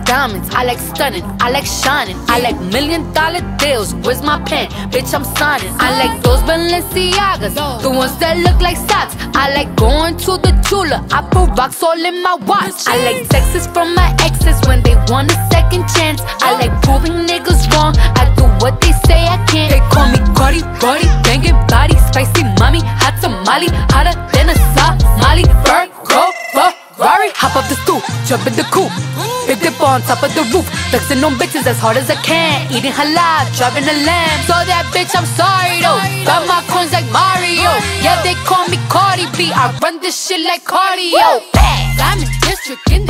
diamonds, I like stunning, I like shining, I like $1,000,000 deals. Where's my pen? Bitch, I'm signing. I like those Balenciagas, the ones that look like socks. I like going to the Tula, I put rocks all in my watch. I like texts from my exes when they want a second chance. I like proving niggas wrong, I do what they say I can't. They call me Cardi, Cardi, banging body, spicy mommy, hot tamale, hotter than a Somali. Virgo, Ferrari, hop up the stoop, jump in the coupe, big dip on top of the roof, flexing on bitches as hard as I can, eating halal, driving a lamb. So that bitch, I'm sorry though, got my coins like Mario. Yeah, they call me Cardi B, I run this shit like cardio. Diamond District in